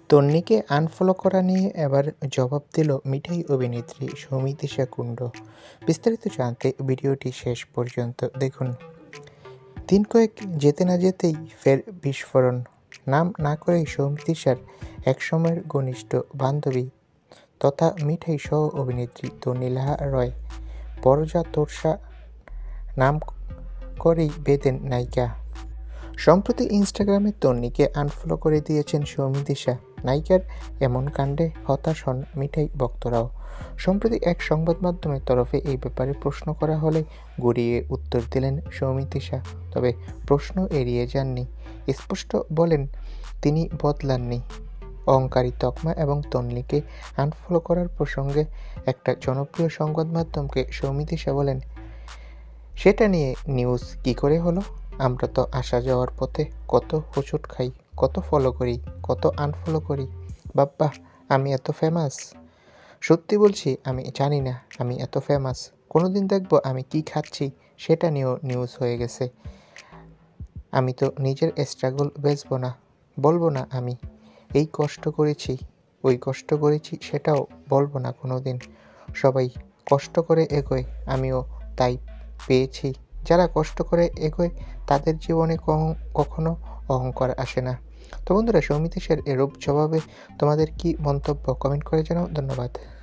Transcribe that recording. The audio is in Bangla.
তন্নিকে আনফলো করা নিয়ে এবার জবাব দিল মিঠাই অভিনেত্রী সৌমিত্রিষা কুণ্ডু। বিস্তারিত জানতে ভিডিওটি শেষ পর্যন্ত দেখুন। দিন কয়েক যেতে না যেতেই ফের বিস্ফোরণ। নাম না করেই সৌমিত্রিষার একসময়ের ঘনিষ্ঠ বান্ধবী তথা মিঠাই সহ অভিনেত্রী তন্নি লাহা রয় পরজা তোরসা নাম করেই বেঁধেন নায়িকা। সম্প্রতি ইনস্টাগ্রামে তন্নিকে আনফলো করে দিয়েছেন সৌমিত্রিষা। নায়িকার এমন কাণ্ডে হতাশ হন মিঠাই ভক্তরাও। সম্প্রতি এক সংবাদ মাধ্যমের তরফে এই ব্যাপারে প্রশ্ন করা হলে গড়িয়ে উত্তর দিলেন সৌমিত্রিষা। তবে প্রশ্ন এড়িয়ে যাননি, স্পষ্ট বলেন তিনি বদলাননি। অহংকারী তকমা এবং তন্নিকে আনফলো করার প্রসঙ্গে একটা জনপ্রিয় সংবাদ মাধ্যমকে সৌমিত্রিষা বলেন, সেটা নিয়ে নিউজ কী করে হলো? আমরা তো আসা যাওয়ার পথে কত হোঁচট খাই, কত ফলো করি, কত আনফলো করি। বাব্বা, আমি এত ফেমাস? সত্যি বলছি, আমি জানি না আমি এত ফেমাস। কোনোদিন দেখব আমি কি খাচ্ছি সেটা নিয়েও নিউজ হয়ে গেছে। আমি তো নিজের স্ট্রাগল বেচবো না, বলবো না আমি এই কষ্ট করেছি, ওই কষ্ট করেছি, সেটাও বলবো না কোনোদিন। সবাই কষ্ট করে এগোয়, আমিও তাই পেয়েছি। যারা কষ্ট করে এগোয় তাদের জীবনে কখনো অহংকার আসে না। তো বন্ধুরা, সৌমিত্রিষার এরূপ জবাবে তোমাদের কি মন্তব্য কমেন্ট করে জানাও। ধন্যবাদ।